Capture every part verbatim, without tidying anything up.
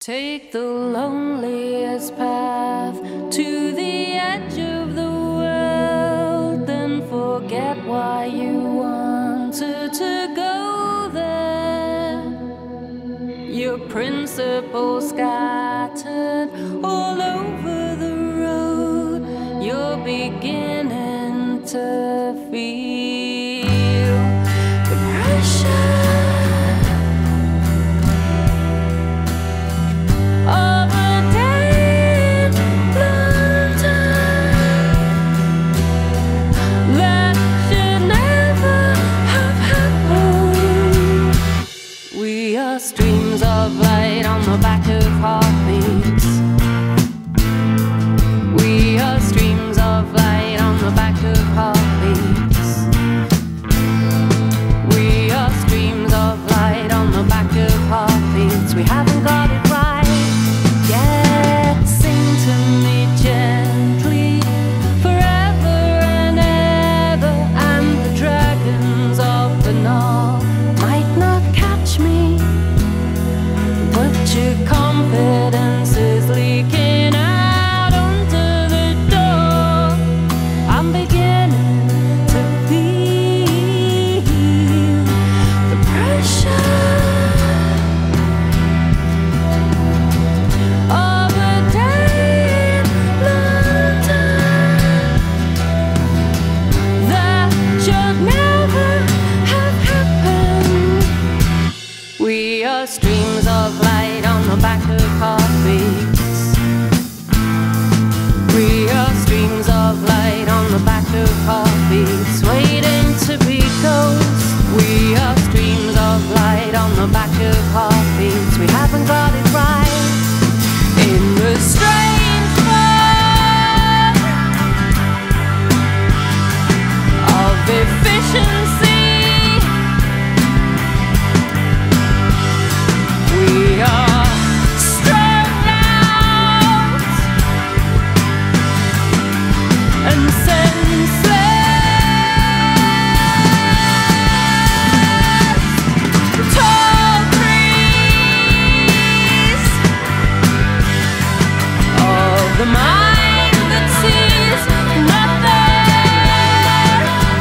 Take the loneliest path to the edge of the world, then forget why you wanted to go there. Your principles scattered all over the road, you're beginning to feel the pressure of a dead long time that should never have happened. We are streams of light on the back of heartbeats. We are streams of light on the back of heartbeats. We are streams of light on the back of heartbeats. We haven't got it right. Confidence is leaking out under the door. I'm beginning to feel the pressure of a dead long time that should never have happened. We are streams of light on the back of heartbeats. We are streams of light on the back of heartbeats, waiting to be ghosts. We are streams of light on the back of heartbeats. We haven't got it right in the strange world of efficiency. We are the mind that sees nothing.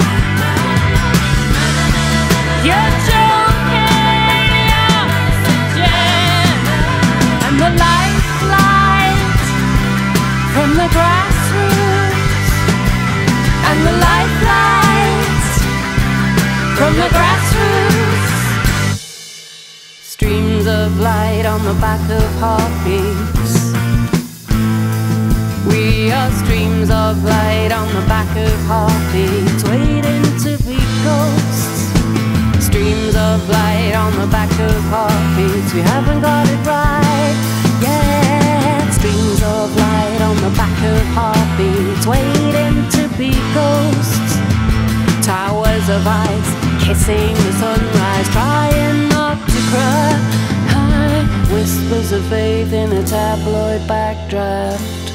You're joking, oxygen, and the lifeline from the grassroots, and the lifelines from the grassroots. Streams of light on the back of heartbeats. We are streams of light on the back of heartbeats, waiting to be ghosts. Streams of light on the back of heartbeats. We haven't got it right yet. Streams of light on the back of heartbeats, waiting to be ghosts. Towers of ice kissing the sunrise, trying not to cry. Whispers of faith in a tabloid backdraft.